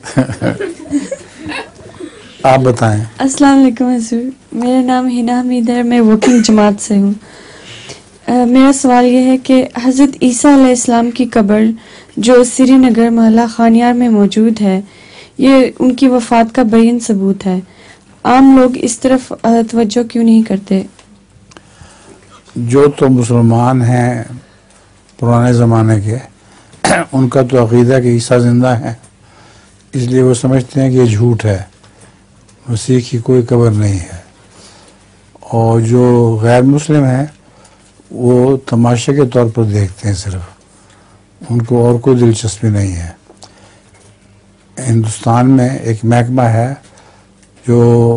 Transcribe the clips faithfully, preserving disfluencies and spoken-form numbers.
आप बताएं। अस्सलाम वालेकुम हजूर, मेरा नाम हिना हमीद है, मैं वर्किंग जमात से हूँ। मेरा सवाल ये है कि हज़रत ईसा अलैहिस्सलाम की कब्र जो श्रीनगर महला खानियार में मौजूद है, ये उनकी वफ़ात का बेयन सबूत है। आम लोग इस तरफ तवज्जो क्यों नहीं करते? जो तो मुसलमान हैं पुराने ज़माने के, उनका तो अक़ीदा कि ईसा ज़िंदा है, इसलिए वो समझते हैं कि ये झूठ है, मसीह की कोई कब्र नहीं है। और जो गैर मुस्लिम हैं वो तमाशे के तौर पर देखते हैं सिर्फ, उनको और कोई दिलचस्पी नहीं है। हिंदुस्तान में एक महकमा है जो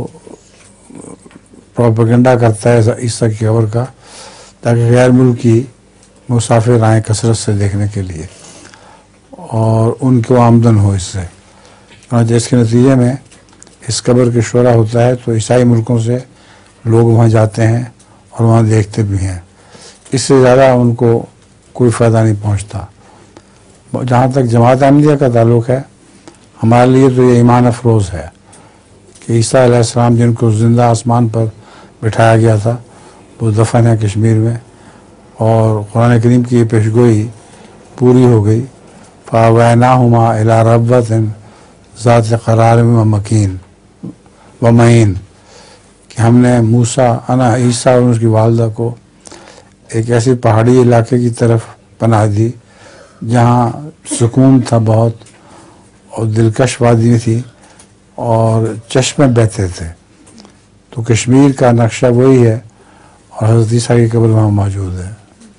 प्रोपेगेंडा करता है ईसा की कब्र का, ताकि गैर मुल्की मुसाफिर आएँ कसरत से देखने के लिए और उनको आमदन हो इससे। और जिसके नतीजे में इस कब्र के शोरा होता है तो ईसाई मुल्कों से लोग वहाँ जाते हैं और वहाँ देखते भी हैं। इससे ज़्यादा उनको कोई फ़ायदा नहीं पहुँचता। जहाँ तक जमात अहमदिया का ताल्लुक़ है, हमारे लिए तो ये ईमान अफरोज़ है कि ईसा अलैहिस्सलाम जिनको ज़िंदा आसमान पर बिठाया गया था वो दफन है कश्मीर में, और कुरान करीम की ये पेशगोई पूरी हो गई। फ़ावैनाहुमा इला रब्बतिन ज़ात क़रार व मकीन व मईन, कि हमने मूसा अना ईसा और उसकी वालदा को एक ऐसी पहाड़ी इलाके की तरफ पनाह दी जहाँ सुकून था बहुत और दिलकश वादी थी और चश्मे बहते थे। तो कश्मीर का नक्शा वही है और हज़रत ईसा की कब्र वहाँ मौजूद है।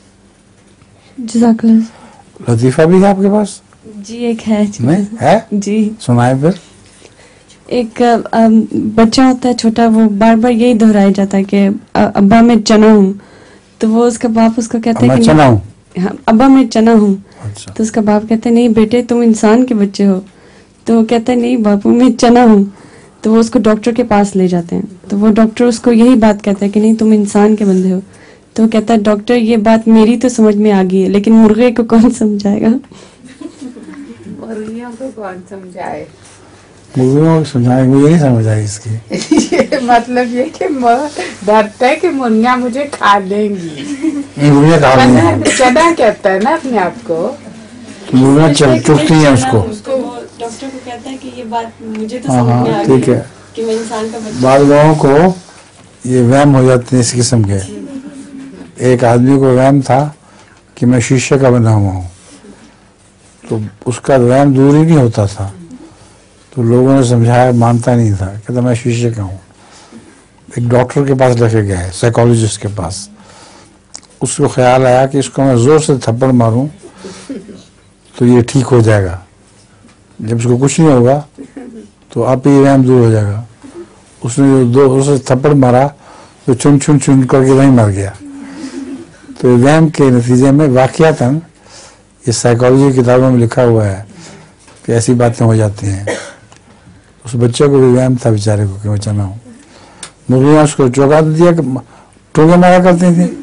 जज़ाकल्लाह। लतीफ़ा भी है आपके पास? जी एक है। जी नहीं है? जी सुनाए फिर। एक बच्चा होता है छोटा, वो बार बार यही दोहराया जाता है कि अब्बा मैं चना हूँ, तो वो उसका बाप उसको कहता है कि चना हूँ, हाँ अब्बा मैं चना हूँ। अच्छा। तो उसका बाप कहता है नहीं बेटे तुम इंसान के बच्चे हो। तो वो कहता है नहीं बापू मैं चना हूँ। तो वो उसको डॉक्टर के पास ले जाते हैं, तो वो डॉक्टर उसको यही बात कहता है कि नहीं तुम इंसान के बंदे हो। तो वो कहता है डॉक्टर ये बात मेरी तो समझ में आ गई है, लेकिन मुर्गे को कौन समझाएगा? मुर्गियों को कौन समझाए? मुर्गियों को समझाए, मुझे नहीं समझ आई इसकी। ये मतलब ये कि डरता है कि मुर्गियाँ मुझे खा लेंगी। मुर्गियाँ खा लेंगी, चना कहता है ना अपने आप को, मुर्गियाँ चुपती हैं उसको। डॉक्टर को कहता है कि ये बात मुझे तो हाँ समझ में आ हाँ गई ठीक है। कि मैं इंसान का बच्चा। बाद लोगों को ये वहम हो जाते हैं इस किस्म के। एक आदमी को वहम था कि मैं शीशे का बना हुआ हूँ, तो उसका वहम दूर ही नहीं होता था। तो लोगों ने समझाया, मानता नहीं था, कहता मैं शीशे का हूँ। एक डॉक्टर के पास लेके गए, साइकोलॉजिस्ट के पास। उसको ख्याल आया कि इसको मैं ज़ोर से थप्पड़ मारूं तो ये ठीक हो जाएगा। जब इसको कुछ नहीं होगा तो आप ही वहम दूर हो जाएगा। उसने जो दो उसे थप्पड़ मारा तो चुन चुन चुन करके वहीं मर गया। तो वहम के नतीजे में वाक़यातन ये साइकोलॉजी की किताबों में लिखा हुआ है कि ऐसी बातें हो जाती हैं। उस बच्चे को भी वहम था बेचारे को कि मैं चना हूँ। मुर्गियाँ उसको चौंका दिया कि टोके मारा करती थी।